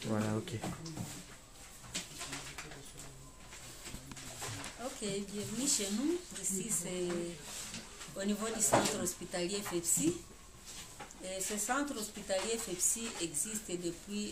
Voilà, ok. Ok, bienvenue chez nous. Ici, c'est au niveau du centre hospitalier FEPSI. Et ce centre hospitalier FEPSI existe depuis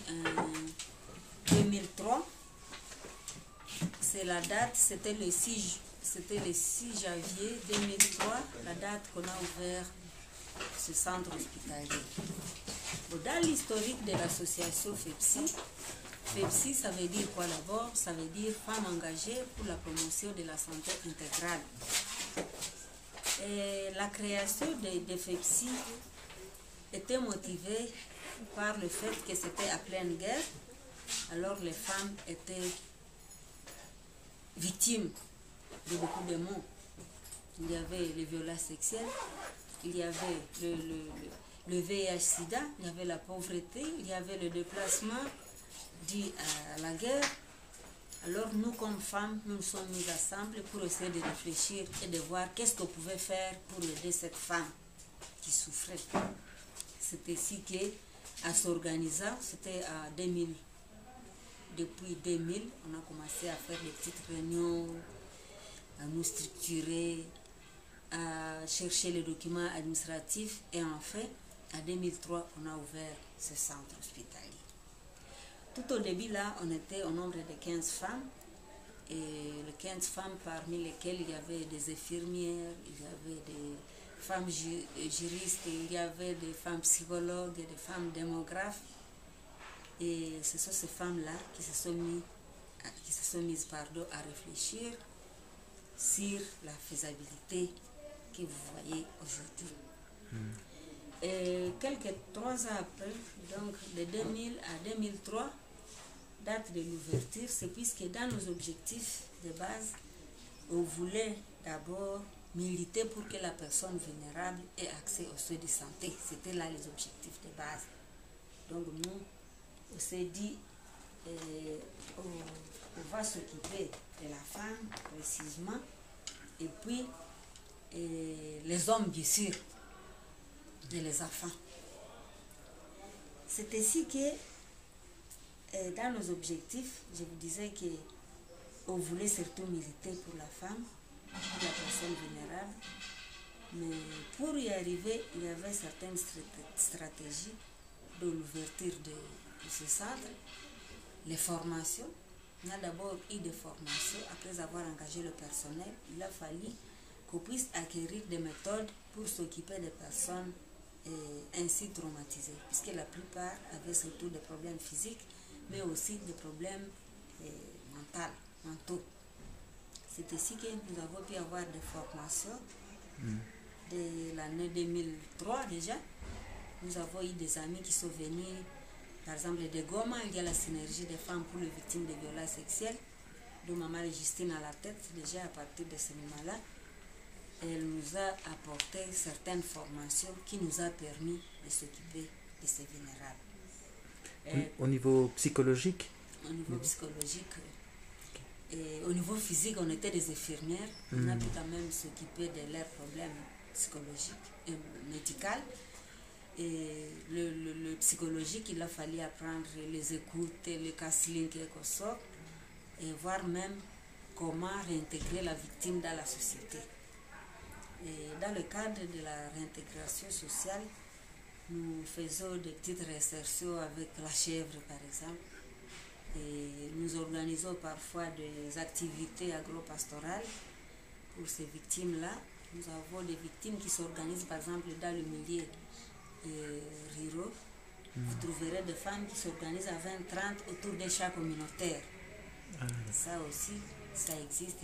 2003. C'est la date, c'était le 6 janvier 2003, la date qu'on a ouvert ce centre hospitalier. Bon, dans l'historique de l'association FEPSI, FEPSI, ça veut dire quoi d'abord? Ça veut dire Femmes engagées pour la promotion de la santé intégrale. Et la création de FEPSI était motivée par le fait que c'était à pleine guerre. Alors les femmes étaient victimes de beaucoup de maux. Il y avait les violences sexuelles, il y avait le VIH-Sida, il y avait la pauvreté, il y avait le déplacement dû à la guerre. Alors nous, comme femmes, nous nous sommes mises ensemble pour essayer de réfléchir et de voir qu'est-ce qu'on pouvait faire pour aider cette femme qui souffrait. C'est ainsi qu'à s'organisant, c'était à 2000. Depuis 2000, on a commencé à faire des petites réunions, à nous structurer, à chercher les documents administratifs et enfin, en 2003, on a ouvert ce centre hospitalier. Tout au début, là, on était au nombre de 15 femmes, et les 15 femmes parmi lesquelles il y avait des infirmières, il y avait des femmes juristes, il y avait des femmes psychologues et des femmes démographes. Et ce sont ces femmes-là qui se sont mises à réfléchir sur la faisabilité que vous voyez aujourd'hui. Et quelques 3 ans après, donc de 2000 à 2003, date de l'ouverture, c'est puisque dans nos objectifs de base, on voulait d'abord militer pour que la personne vulnérable ait accès aux soins de santé. C'était là les objectifs de base. Donc nous, on s'est dit, on va s'occuper de la femme précisément, et puis les hommes bien sûr, et les enfants. C'est ainsi que dans nos objectifs, je vous disais qu'on voulait surtout militer pour la femme, pour la personne vulnérable, mais pour y arriver, il y avait certaines stratégies de l'ouverture de ce centre. Les formations, on a d'abord eu des formations, après avoir engagé le personnel, il a fallu qu'on puisse acquérir des méthodes pour s'occuper des personnes ainsi traumatisées, puisque la plupart avaient surtout des problèmes physiques, mais aussi des problèmes mentaux. C'est ici que nous avons pu avoir des formations de l'année 2003 déjà. Nous avons eu des amis qui sont venus, par exemple de Goma, il y a la synergie des femmes pour les victimes de violences sexuelles, dont Maman Justine à la tête. Déjà à partir de ce moment-là, elle nous a apporté certaines formations qui nous a permis de s'occuper de ces vulnérables. Au niveau psychologique? Au niveau psychologique. Et au niveau physique, on était des infirmières. On a pu quand même s'occuper de leurs problèmes psychologiques et médicaux. Et le psychologique, il a fallu apprendre les écoutes, le counseling quelque sorte, et voir même comment réintégrer la victime dans la société. Et dans le cadre de la réintégration sociale, nous faisons des petites réinsertions avec la chèvre par exemple. Et nous organisons parfois des activités agro-pastorales pour ces victimes-là. Nous avons des victimes qui s'organisent par exemple dans le milieu rural. Vous trouverez des femmes qui s'organisent à 20-30 autour des chats communautaires. Ça aussi, ça existe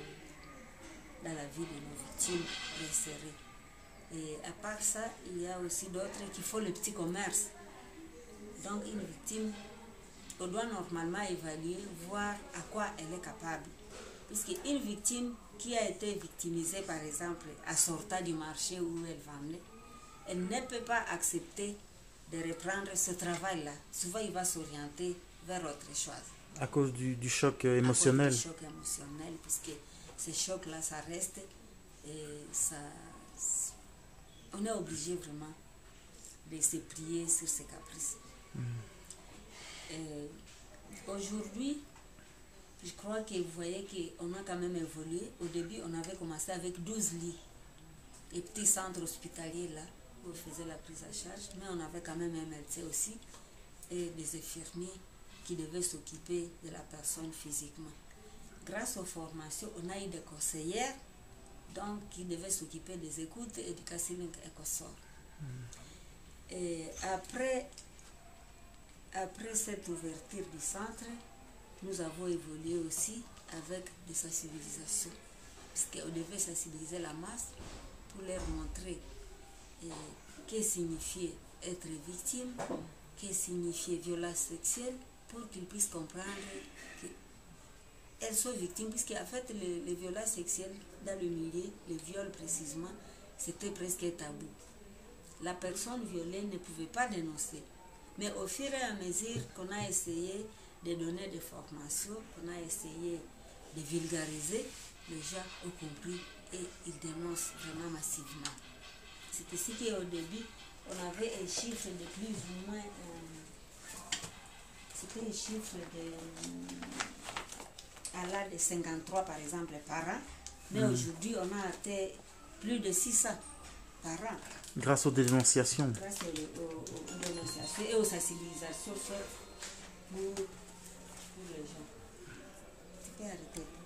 dans la vie de nos victimes réinsérées. Et à part ça, il y a aussi d'autres qui font le petit commerce. Donc une victime, on doit normalement évaluer, voir à quoi elle est capable. Puisqu'une victime qui a été victimisée, par exemple, à sortir du marché où elle vendait, elle ne peut pas accepter de reprendre ce travail-là. Souvent, il va s'orienter vers autre chose. À cause du choc émotionnel. À cause du choc émotionnel, puisque ce choc-là, ça reste et ça... On est obligé vraiment de se plier sur ses caprices. aujourd'hui, je crois que vous voyez qu'on a quand même évolué. Au début, on avait commencé avec 12 lits. Les petits centres hospitaliers là, où on faisait la prise à charge. Mais on avait quand même un médecin aussi et des infirmiers qui devaient s'occuper de la personne physiquement. Grâce aux formations, on a eu des conseillères donc, qui devaient s'occuper des écoutes et du counseling et consorts. Et après cette ouverture du centre, nous avons évolué aussi avec des sensibilisations. Parce qu'on devait sensibiliser la masse pour leur montrer qu'est signifiait être victime, qu'est signifiait violence sexuelle, pour qu'ils puissent comprendre qu'elles sont victimes, puisqu'en fait, les violences sexuelles dans le milieu, les viols précisément, c'était presque tabou. La personne violée ne pouvait pas dénoncer. Mais au fur et à mesure qu'on a essayé de donner des formations, qu'on a essayé de vulgariser, les gens ont compris et ils dénoncent vraiment massivement. C'est ici qu'au début, on avait un chiffre de plus ou moins... c'était un chiffre à l'âge de 53 par exemple par an, mais aujourd'hui on a atteint plus de 600 par an. Grâce aux dénonciations. Grâce aux dénonciations et aux sensibilisations faites pour les gens. Tu peux arrêter.